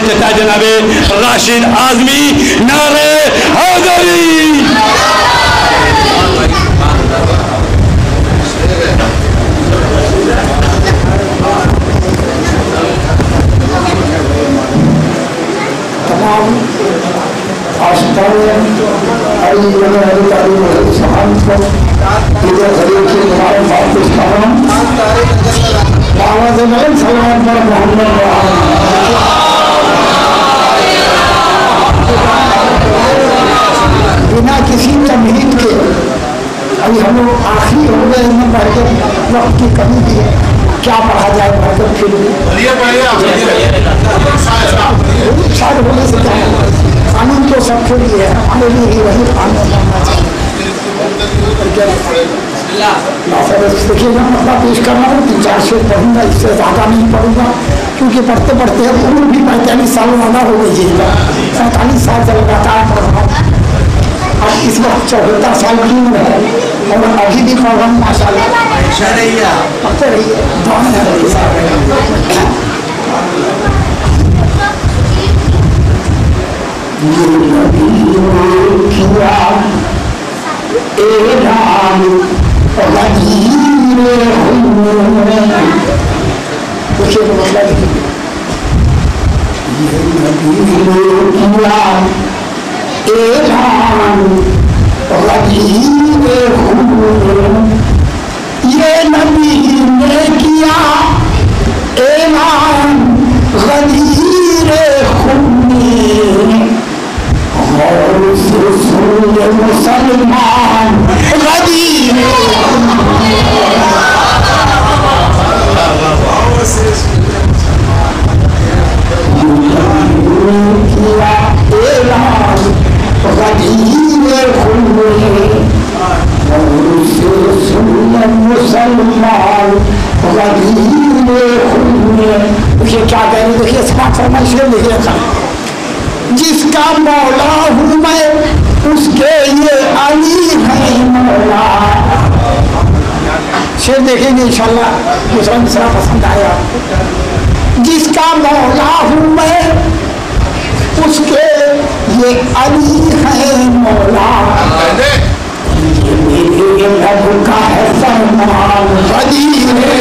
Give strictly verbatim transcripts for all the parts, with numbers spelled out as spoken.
देता है जनाबे राशिद आजमी। नारे हैदरी। तमाम आस्था बिना किसी तमहीद के अभी हम लोग आखिरी हो गए में पढ़ के वक्त की कमी भी है, क्या पढ़ा जाए पढ़कर फिर शायद होने से क्या है। कानून तो सबके लिए है, हमारे लिए ही वही कानून बनना चाहिए। देखिएगा मतलब पेश करना हो तीन चार शेर पढ़ूंगा, इससे ज़्यादा नहीं पढ़ूंगा क्योंकि पढ़ते पढ़ते उम्र भी पैंतालीस साल वाला हो गई है। पैंतालीस साल से लगातार पढ़ रहा हूँ। अब इस वक्त चौहत्तर साल की उम्र है और अभी भी पढ़ रहा हूँ माशाल्लाह। पढ़ते रहिए, कुछ मतलब ये नबी ने किया ऐलान गदीरे खूनी और सुन मुसलमान गदीरे किया ऐलान गदीरे खूनी मुसलमान देखिए क्या कह रहे, देखिए इसका फरमाइश लिखे था, जिसका मौला हूँ मैं उसके ये अली है मौला। शेर देखेंगे इंशाल्लाह, दूसरा दूसरा पसंद आया। जिसका मौला हूँ मैं उसके ये अली है मौला। मेरे रब का है फरमान गदीरे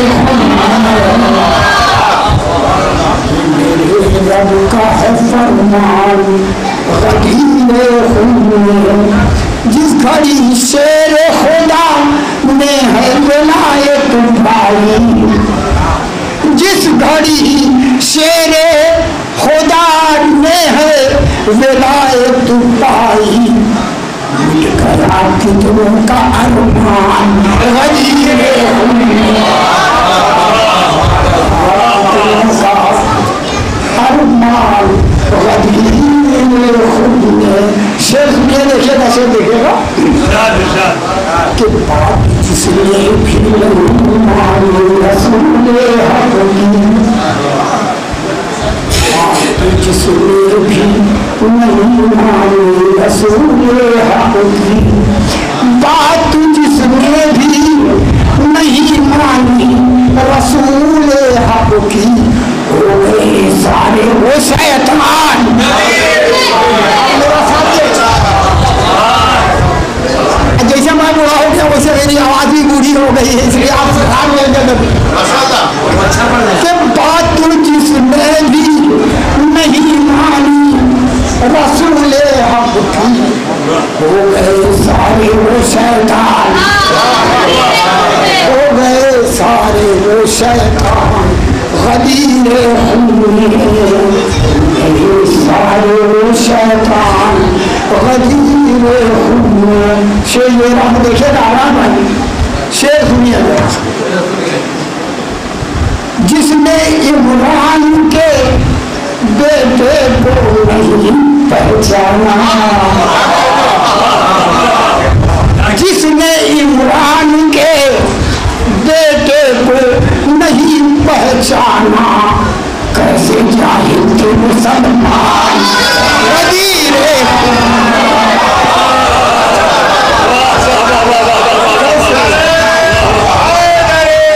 मेरे रब का है फरमान गदीरे जिस घड़ी शेर खुदा ने है विलायत पाई, जिस घड़ी शेर खुदा ने है विलायत पाई, मिलकर आपकी दिलों का अरमान गदीरे अरमान गदीरे शेर सुनिए, देखिएगा शेर देखिएगा कि बात जिसने भी मानी रसूले हक की, जिसने भी नहीं मानी रसूले हक की, बात जिसने भी नहीं मानी रसूले हक की, हो गए सारे वो शैतान। जैसे मैं बूढ़ा हो गया वैसे मेरी आवाज भी बूढ़ी हो गई है, इसलिए आप सुधार लेंगे। बात जिसने भी नहीं मानी रसूले हक की, हो गए सारे वो शैतान, हो गए सारे वो शैतान गदीरे सारे वो शैतान गदीरे। शेर ये राम देखिए आराम भाई, शेर सुनिए। जिसने इमरान के बेटे को नहीं पहचाना, जिसने इमरान के बेटे को नहीं पहचाना, कैसे जाहिल के मुसलमान गदीरे।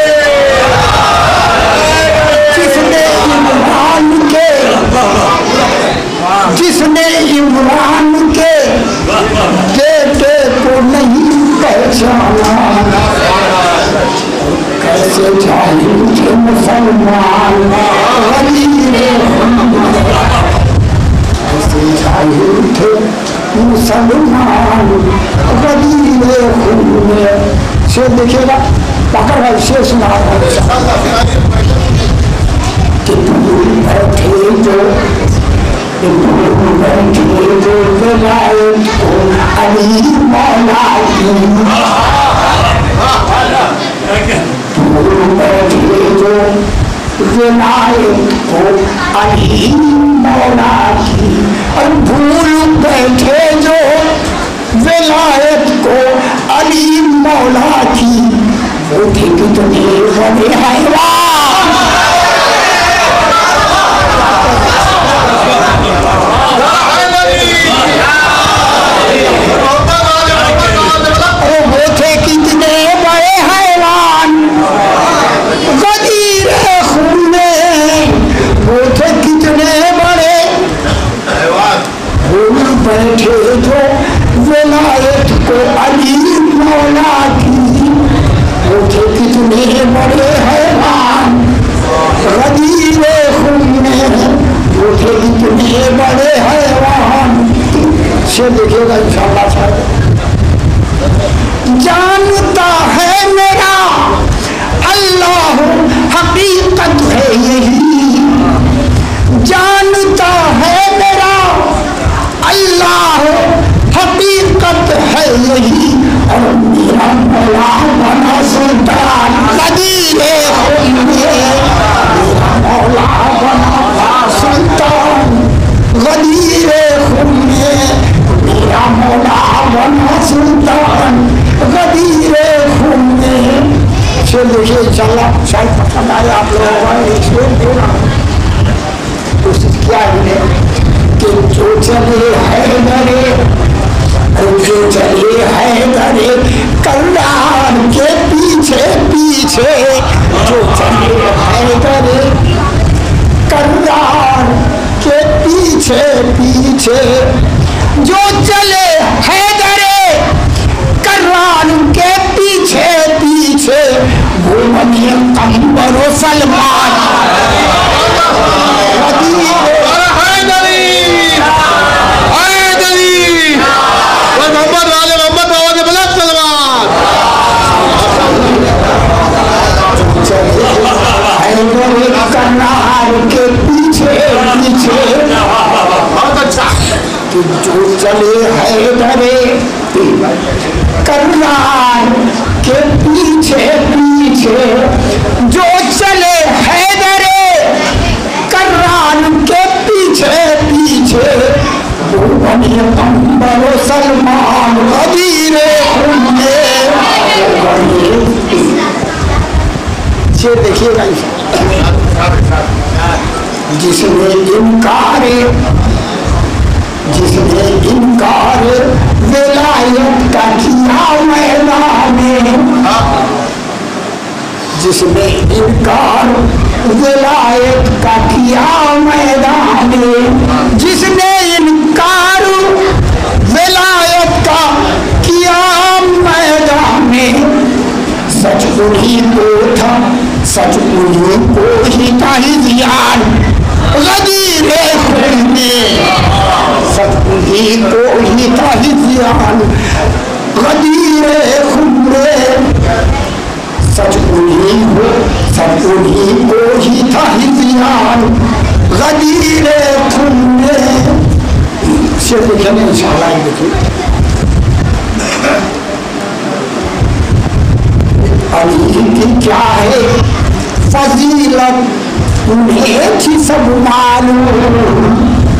जिसने इमरान के इमरान के बेटे को नहीं पहचाना, कैसे जाहिल थे मुसलमान गरीब, कैसे जाहिल थे मुसलमान गरीब खून से। देखिएगा पकड़ भाई से सुना कि बैठे जो बैठे जो विलायत को अली मौला की, बैठे जो विलायत को अली मौला की, और भूल बैठे जो विलायत को अली मौला की, वो थे कितने बड़े हैवान। वो थे कितने बड़े हैवान गदीर खून में, वो थे कितने बड़े भूल बैठे जो विलायत को अली मौला की, वो थे कितने बड़े हैवान गदीर खून में, वो थे कितने बड़े हैवान। से देखिएगा इंशाअल्लाह साहब। जानता है मेरा अल्लाह हकीकत है यही, जानता है मेरा अल्लाह हकीकत है यही, और मेरा मौला बना सुल्तान गदीर खून में, मेरा मौला बना सुल्तान गदीर खून में, मेरा मौला बना सुल्तान गदीर खून में। से देखिए इंशाअल्लाह शायद पसंद आए आप लोगों को। कोशिश किया हमने कि जो चले है डरे, जो चले है डरे कल्याण के पीछे पीछे, जो चले है डरे कल्याण के पीछे पीछे, जो चले है डरे कल्याण के पीछे पीछे, वो बनिए कंबर सलमान के पीछे पीछे, बहुत अच्छा कि जो चले है डरे कल्याण के पीछे पीछे, जो चले है डरे कल्याण के पीछे पीछे, वो बने कंबर सलमान गदीर खून में। ये देखिएगा जिसने इनकार जिसने इनकार विलायत का किया मैदान में, जिसने इनकार विलायत का किया मैदान में, जिसने इनकार विलायत का किया मैदान में, सच उन्हीं को था, सच उन्हीं को ही था हिज़ियान गदीर खून में, सच उन्हीं को ही था हिज़ियान गदीर खून में, सच उन्हीं को सच उन्हीं को ही था हिज़ियान गदीर खून में। से देखिए इंशाअल्लाह देखिए अली की क्या है फजीलत, उन्हें थी सब मालूम।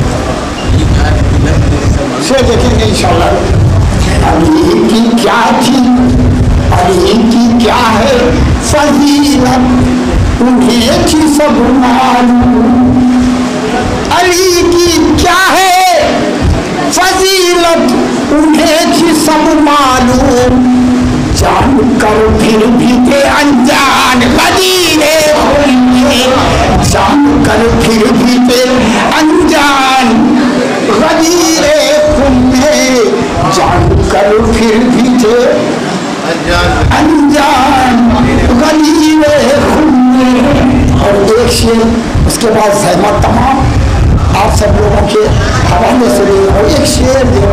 से देखेंगे इंशाअल्लाह अली की क्या थी, अली की क्या है फजीलत, उन्हें थी सब मालूम। अली की क्या है फजीलत, उन्हें थी सब मालूम। जान कर फिर भी थे अनजान गदीर खून में, जान कर फिर भी थे अनजान गदीर और फिर भी थे अनजान गलीरे घूमने। और एक शेर उसके बाद सहमत तमाम आप सब लोगों के हवाले से भी। और एक शेर जो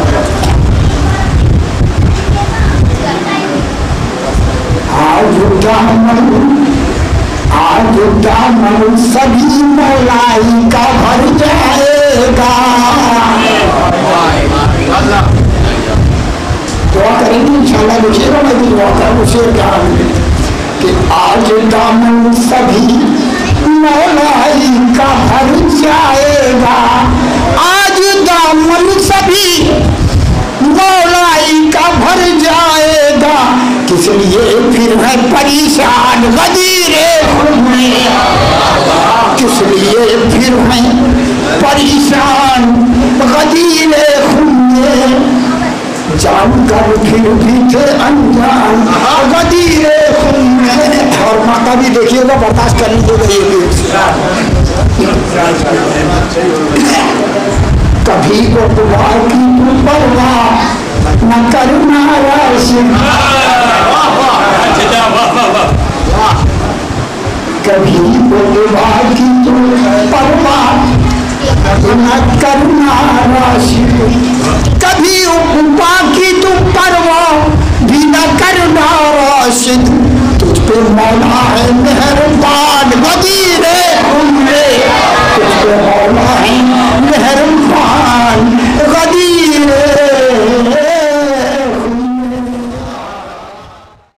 आज दामन आज दामन सभी मौलाई का भर जाएगा। दुआ करेंगे इंशाल्लाह, लिखिएगा मैं भी दुआ करूँ शेर क्या कि आज दामन सभी मौलाई का भर जाएगा। आज दामन सभी मौलाई का भर जाएगा। किस लिए फिर है परेशान गदीरे में, किस लिए फिर है परेशान गदीरे में। जानकर फिर भी थे अनजान गदीरे में। और माता भी देखिएगा, बर्दाश्त कर लीजिएगा ये भी। कभी वो दुआ की तू परवाह न करना राशिद, कभी वो दुआ की तू परवाह न करना राशिद, कभी उपवा की तू परवाह भी न करना राशिद। तुझ पे मौला है मेहरबान गदीरे उम्रे।